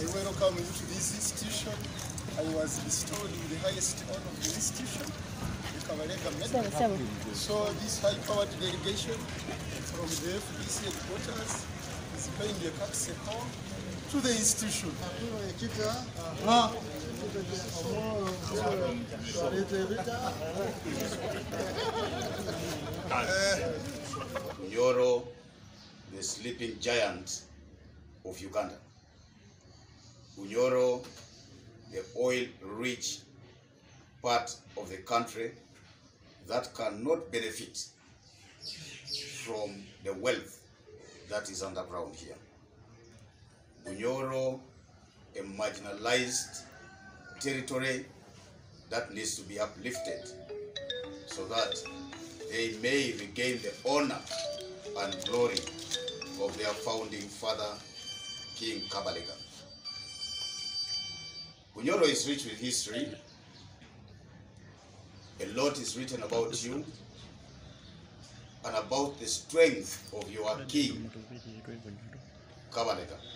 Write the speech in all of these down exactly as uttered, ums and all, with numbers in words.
I welcome you to this institution. I was bestowed with the highest honor of the institution, the Kabalega Medal. So this high-powered delegation from the F D C headquarters is paying a tax to the institution. Bunyoro, the sleeping giant of Uganda. Bunyoro, the oil-rich part of the country that cannot benefit from the wealth that is underground here. Bunyoro, a marginalized territory that needs to be uplifted so that they may regain the honor and glory of their founding father, King Kabalega. Bunyoro is rich with history. A lot is written about you and about the strength of your king, Kabalega,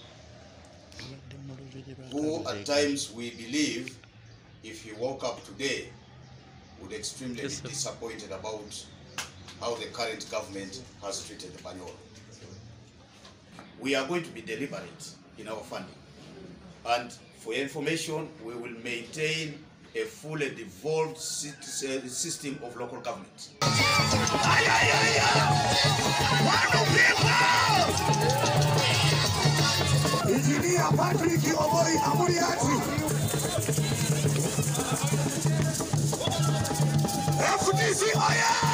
who at times we believe, if he woke up today, would extremely be disappointed about how the current government has treated the Bunyoro. We are going to be deliberate in our funding, and for your information, we will maintain a fully devolved system of local government. Engineer Patrick Amuriat. F D C,